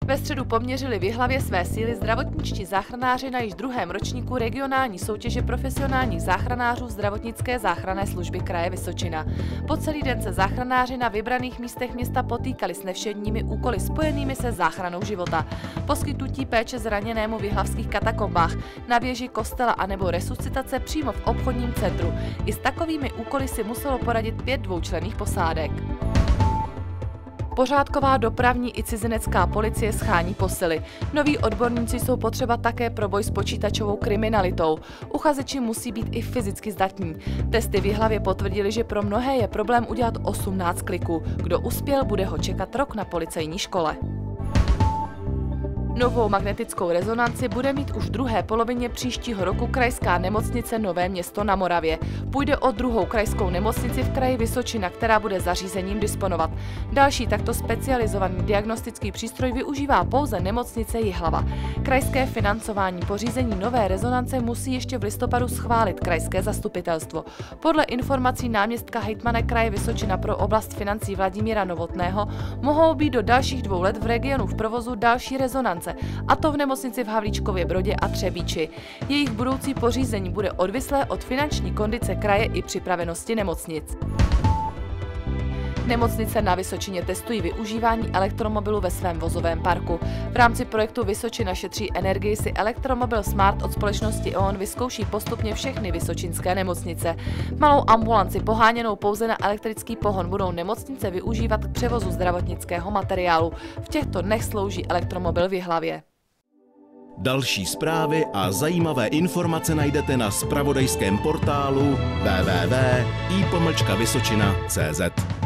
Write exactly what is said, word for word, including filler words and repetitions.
Ve středu poměřili v Jihlavě své síly zdravotničtí záchranáři na již druhém ročníku regionální soutěže profesionálních záchranářů zdravotnické záchranné služby kraje Vysočina. Po celý den se záchranáři na vybraných místech města potýkali s nevšedními úkoly spojenými se záchranou života. Poskytnutí péče zraněnému v jihlavských katakombách, na věži kostela anebo resuscitace přímo v obchodním centru. I s takovými úkoly si muselo poradit pět dvoučlenných posádek. Pořádková, dopravní i cizinecká policie schání posily. Noví odborníci jsou potřeba také pro boj s počítačovou kriminalitou. Uchazeči musí být i fyzicky zdatní. Testy v Jihlavě potvrdili, že pro mnohé je problém udělat osmnáct kliků. Kdo uspěl, bude ho čekat rok na policejní škole. Novou magnetickou rezonanci bude mít už v druhé polovině příštího roku krajská nemocnice Nové Město na Moravě. Půjde o druhou krajskou nemocnici v kraji Vysočina, která bude zařízením disponovat. Další takto specializovaný diagnostický přístroj využívá pouze nemocnice Jihlava. Krajské financování pořízení nové rezonance musí ještě v listopadu schválit krajské zastupitelstvo. Podle informací náměstka hejtmana kraje Vysočina pro oblast financí Vladimíra Novotného mohou být do dalších dvou let v regionu v provozu další rezonance, a to v nemocnici v Havlíčkově Brodě a Třebíči. Jejich budoucí pořízení bude odvislé od finanční kondice kraje i připravenosti nemocnic. Nemocnice na Vysočině testují využívání elektromobilu ve svém vozovém parku. V rámci projektu Vysočina šetří energii si elektromobil Smart od společnosti E O N vyzkouší postupně všechny vysočinské nemocnice. Malou ambulanci poháněnou pouze na elektrický pohon budou nemocnice využívat k převozu zdravotnického materiálu. V těchto dnech slouží elektromobil v Jihlavě. Další zprávy a zajímavé informace najdete na zpravodajském portálu w w w tečka i pomlčka vysočina tečka cé zet.